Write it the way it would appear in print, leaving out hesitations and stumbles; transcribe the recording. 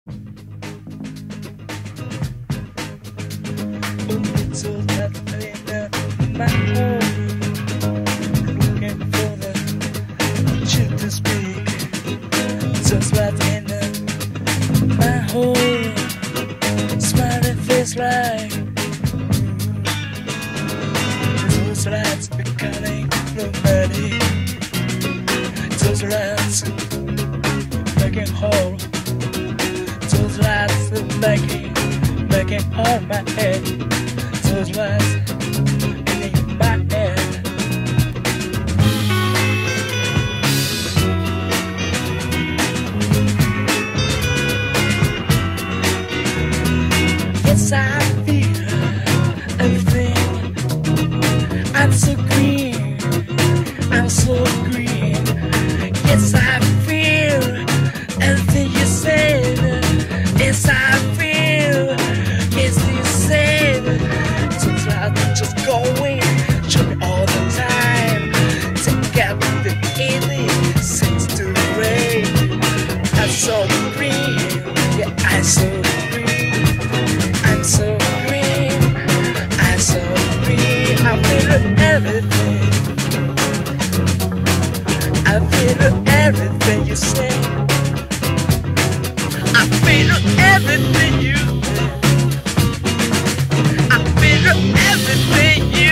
Only so that my home, looking for the truth to speak. Just right in my home, smiling face like those lights becoming romantic. Those lights making whole. Those lights making all my head. Those lights in my head. Yes, I feel everything. I'm so green. I'm so green. Yes, I feel everything you said. Yes, I feel. Yes, you said. So I'm just going. Show me all the time. Take out the easy. Sings to the rain. I'm so green. Yeah, I'm so green. I'm so green. I'm so green. I feel everything. I feel everything you say. I feel everything you. I feel everything you.